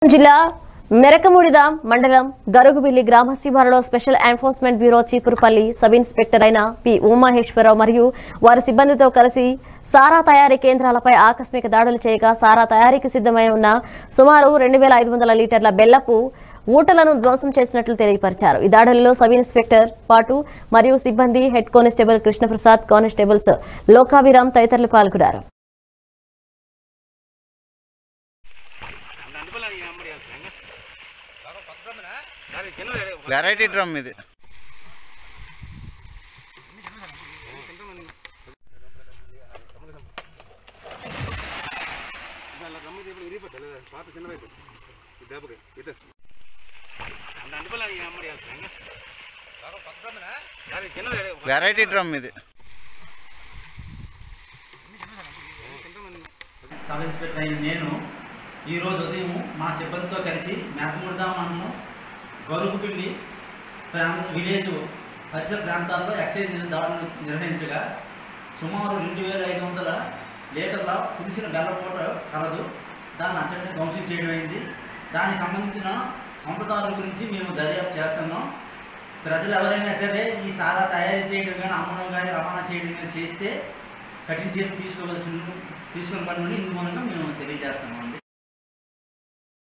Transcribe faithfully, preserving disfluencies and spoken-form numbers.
జిల్లా మెరకముడిద మండలం గరుగుబిల్లి గ్రామ శివారులో special enforcement bureau Cheepurupalli sub inspector అయిన పి ఉమామహేశ్వరరావు మరియు వారి సిబ్బందితో కలిసి సారా తయారీ కేంద్రాలపై ఆకస్మిక దాడులు చేయగా సారా తయారీకి సిద్ధమై ఉన్న సుమారు రెండు వేల ఐదు వందల లీటర్ల బెల్లపు ఊటలను ధ్వంసం చేసినట్లు తెలియపరిచారు। ఈ దాడులలో సబ్ ఇన్స్పెక్టర్ పాటు మరియు సిబ్బంది head constable Krishnaprasad, constables Lokabhiram తదితరులు పాల్గొన్నారు। వెరైటీ డ్రమ్ ఇది వెరైటీ డ్రమ్ ఇది సబ్ ఇన్స్పెక్టర్ అయిన నేను ఈరోజు ఉదయం మా సిబ్బందితో కలిసి మెరకముడిద మండలం గరుగుబిల్లి ప్రాంత విలేజ్ పరిసర ప్రాంతాల్లో ఎక్సైజ్ దాడులు నిర్వహించగా సుమారు రెండు వేల ఐదు వందల లీటర్ల పులిసిన బెల్లపూట కలదు దాన్ని అచ్చటిని ధ్వంసం చేయడం అయింది। దానికి సంబంధించిన సొంతదారుల గురించి మేము దర్యాప్తు చేస్తున్నాం। ప్రజలు ఎవరైనా సరే ఈ సారా తయారీ చేయడం కానీ అమ్మడం కానీ రవాణా చేయడం కానీ చేస్తే కఠిన చర్యలు తీసుకోవాల్సిన తీసుకుని పని ఇందు మూలంగా మేము తెలియజేస్తున్నామండి।